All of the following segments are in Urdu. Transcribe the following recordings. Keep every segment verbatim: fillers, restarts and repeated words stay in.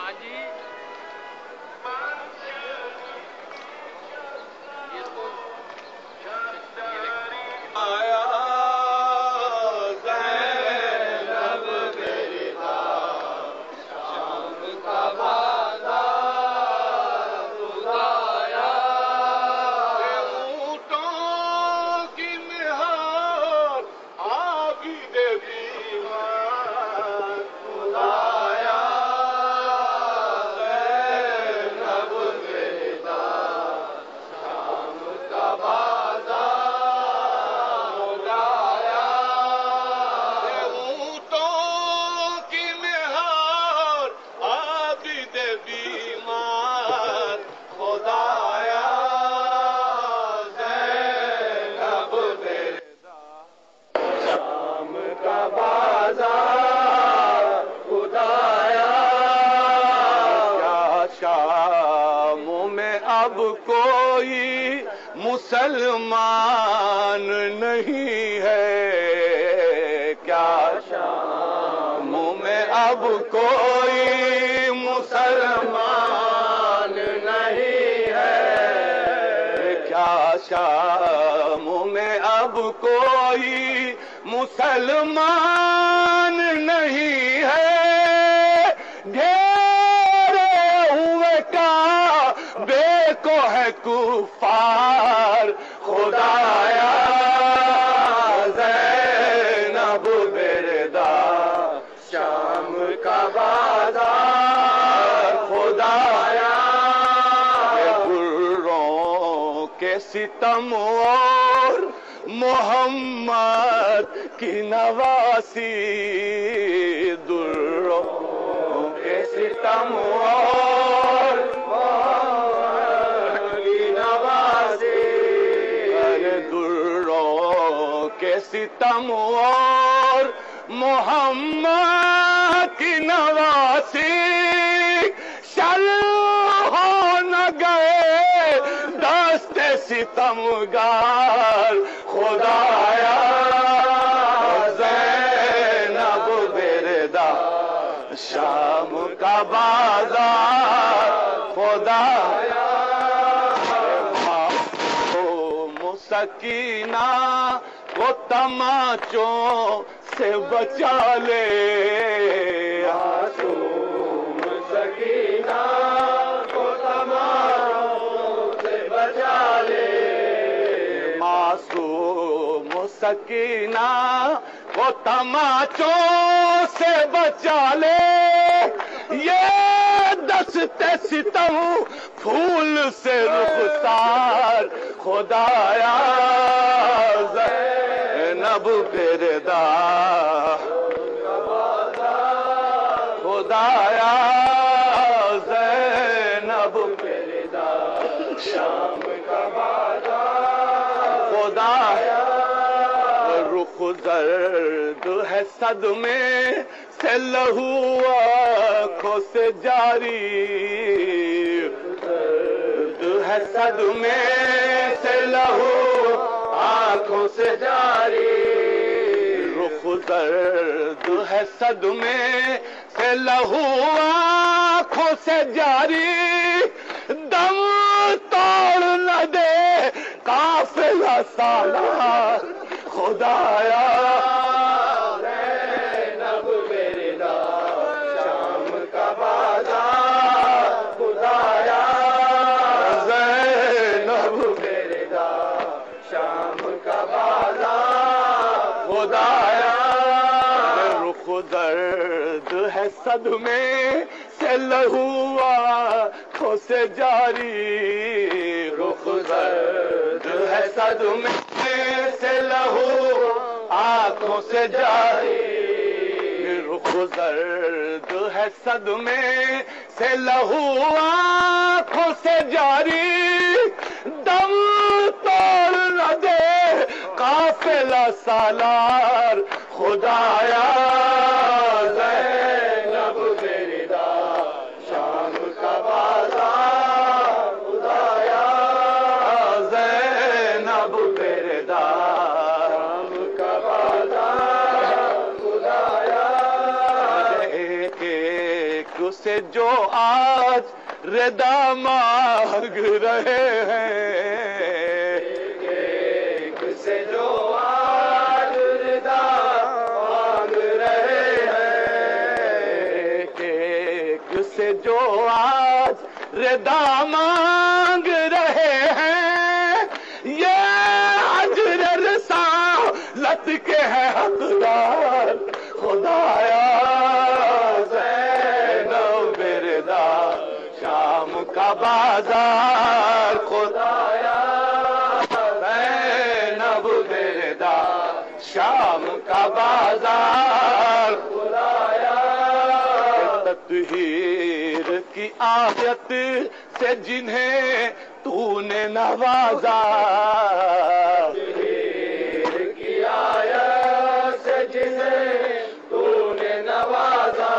اب کوئی مسلمان نہیں ہے، کیا شام میں اب کوئی مسلمان نہیں ہے، کیا شام میں اب کوئی مسلمان نہیں ہے، کو ہے کفار خدایا زینب بردا شام کا بازار خدایا گروں کے ستم اور محمد کی نواسی، دروں کے ستم اور کے ستم اور محمد کی نواسی، شل ہو نہ گئے دست ستمگار خدایا زینب بردا شام کا بازار خدایا سکینہ کو تماچوں سے بچا لے، معصوم سکینہ کو تماچوں سے بچا لے، معصوم سکینہ کو تماچوں سے بچا لے، یہ دست ستم پھول سے رخسار خدایا زینب بردا خدایا زینب بردا شام کا بازار خدایا رخ زرد ہے صدمے سے لہو آنکھوں سے جاری، ہے صدمے سے لہو آنکھوں سے جاری، رخ زرد ہے صدمے سے لہو آنکھوں سے جاری، دم توڑ نہ دے قافلہ سالار خدایا زینب بردا شام کا بازار خدایا رخ درد ہے صدمے سے لہو آنکھوں سے جاری، رخ درد ہے صدمے سے لہو آنکھوں سے جاری، رخ درد ہے صدمے سے لہو آنکھوں سے جاری، دم توڑ نہ دے قافلہ سالار خدایا زینب بردا شام کا بازار خدایا زینب بردا شام کا بازار خدایا ایک ایک سے جو آج ردا مانگ رہے ہیں، ایک سے جو آج ردا مانگ رہے ہیں، ایک سے جو آج ردا مانگ رہے ہیں، یہ اجر رسالت کے ہیں حقدار، خدایا زینب ردا شام کا بازار، خدایا زینب ردا شام کا بازار، خدایا تطہیر کی آیت سے جنہیں تو نے نوازا، تطہیر کی آیت سے جنہیں تو نے نوازا،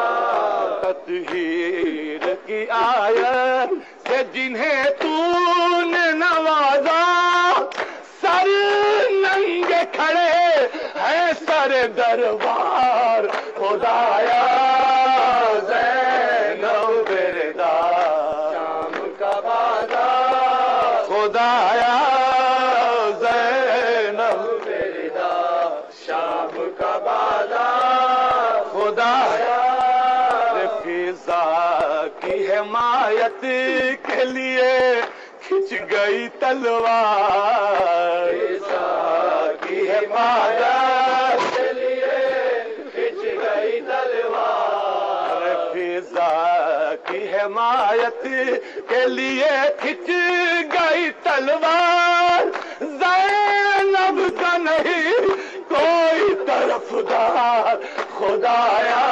تطہیر کی آیت سے جنہیں تو نے نوازا، سر ننگے کھڑے ہیں سر دربار، خدایا زینب ردا شام کا بازار، خدایا زینب ردا شام کا بازار، خدایا فضا کی حمایت کے لیے کھنچ گئی تلوار، فضا کی حمایت کے لیے کھنچ گئی تلوار، فضا کی حمایت کے لیے کھنچ گئی تلوار، زینب کا نہیں کوئی طرفدار، خدایا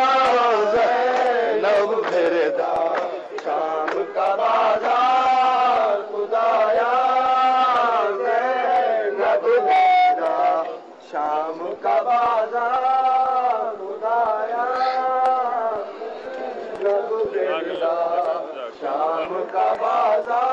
زینب ردا شام کا بازار، خدایا زینب ردا شام کا بازار، خدایا زینب ردا شام کا بازار۔